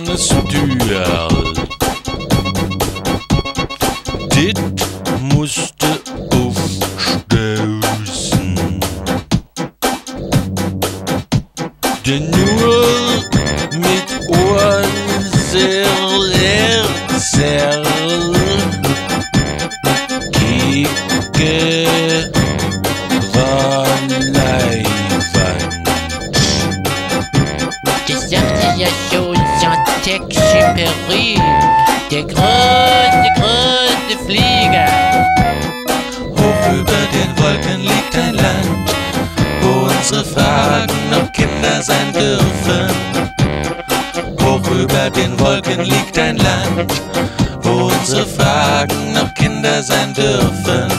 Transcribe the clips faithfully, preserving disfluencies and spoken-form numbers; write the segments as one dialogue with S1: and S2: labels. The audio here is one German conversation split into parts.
S1: Stüerl. Dit musste aufstößen, denn nur mit unser Herzerl gegen Wannleiwand.
S2: Das sagte ja schon Saint-Exupéry, der große, große Flieger.
S1: Hoch über den Wolken liegt ein Land, wo unsere Fragen noch Kinder sein dürfen. Hoch über den Wolken liegt ein Land, wo unsere Fragen noch Kinder sein dürfen.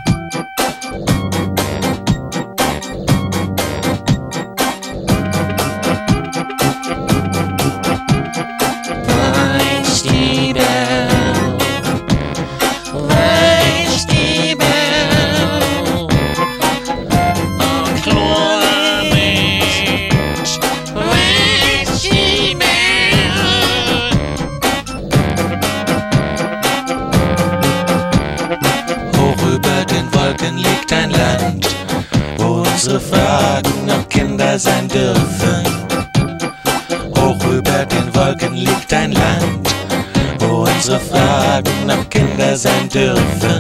S1: Liegt ein Land, wo unsere Fragen noch Kinder sein dürfen. Hoch über den Wolken liegt ein Land, wo unsere Fragen noch Kinder sein dürfen.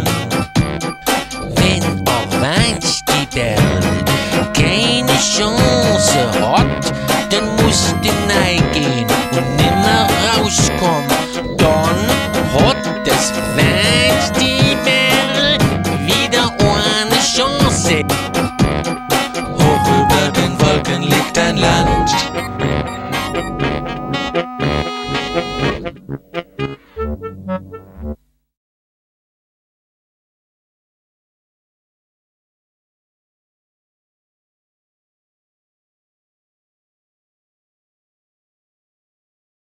S2: Wenn auch Weinstieberl keine Chance hat, dann musst du neigehen und nimmer rauskommen. Dann hat das Weinstieberl wieder eine Chance.
S1: Hoch über den Wolken liegt ein Land.